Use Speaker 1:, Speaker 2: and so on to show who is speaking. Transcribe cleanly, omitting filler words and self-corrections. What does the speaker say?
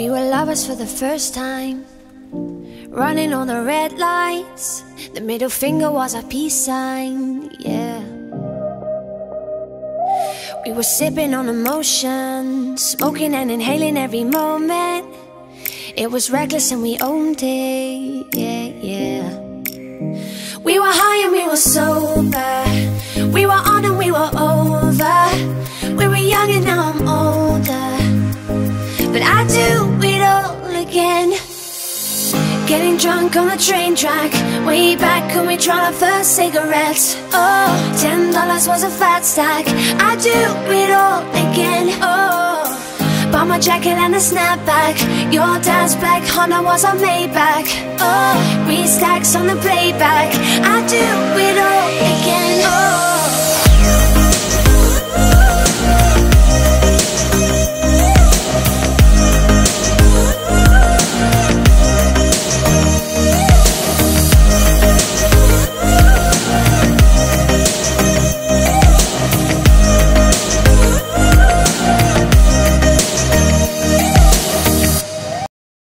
Speaker 1: We were lovers for the first time, running on the red lights. The middle finger was a peace sign, yeah. We were sipping on emotion, smoking and inhaling every moment. It was reckless and we owned it, yeah, yeah. We were high and we were sober, we were on and we were over. We were young and now I'm older, but I do it all again. Getting drunk on the train track, way back when we tried our first cigarettes. Oh, $10 was a fat stack. I do it all again. Oh, bought my jacket and a snapback. Your dad's black Honda was a Maybach. Oh, 3 stacks on the playback. I do it all again. Oh,